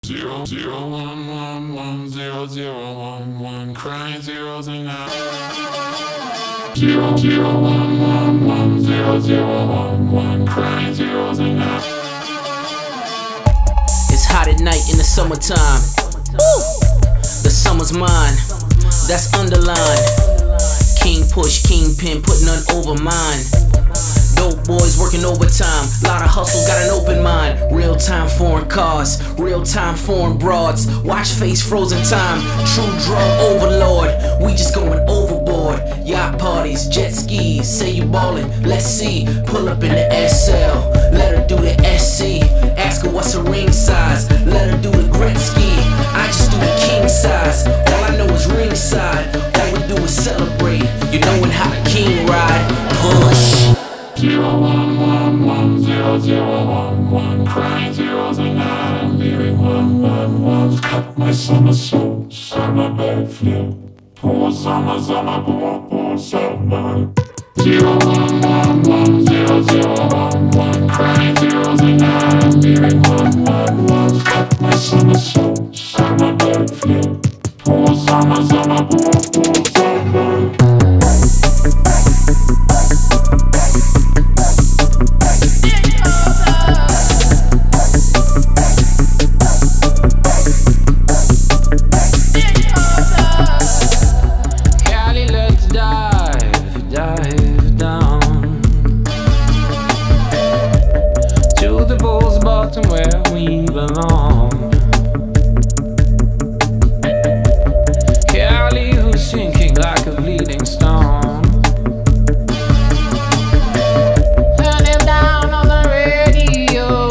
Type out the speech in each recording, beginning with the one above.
Zero zero one one one zero zero one one crying zeros and nines. Zero zero one one one zero zero one one crying zeros and nines. It's hot at night in the summertime. Woo! The summer's mine. That's underlined. King push, kingpin, put none over mine. Dope boys working overtime, lot of hustle, got an open mind. Real-time foreign cars, real-time foreign broads. Watch face frozen time, true drug overlord. We just going overboard. Yacht parties, jet skis, say you ballin', let's see. Pull up in the SL, let her do the SC. Ask her what's her ring size, let her do the Gretzky. I just do the king size, all I know is ringside. All we do is celebrate, you knowin' how the king ride. Push. Zero one one one zero zero one one crying zeros and nines. Leaving one ones. Cut my somersault, summer backflip. Poor summer poor summer. Zero one one zero zero one crying zeros and nines. Leaving one ones. Cut my somersault, summer backflip. Poor summer poor summer. Dive down to the bull's bottom where we belong. Cali, who's sinking like a bleeding stone. Turn him down on the radio.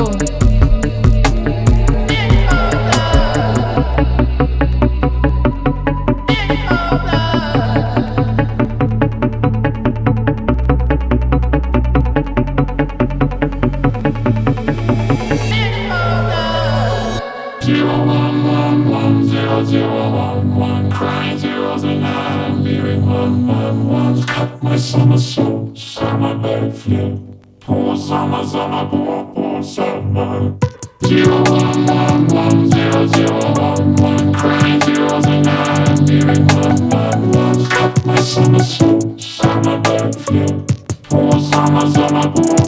Zero one one zero zero one crying zeros and nines. Leaving one ones. Cut my somersault, summer backflip. Poor summer poor summer. Zero one zero zero one crying zeros and nines. Leaving one ones. Cut my somersault, summer backflip. Poor summer poor